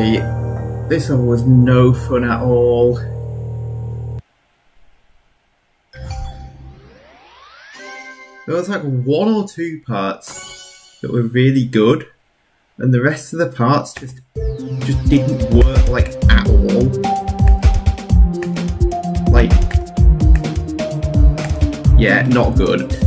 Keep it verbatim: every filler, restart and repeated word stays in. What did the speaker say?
Honestly, this one was no fun at all. There was like one or two parts that were really good, and the rest of the parts just just didn't work like at all. Like, yeah, not good.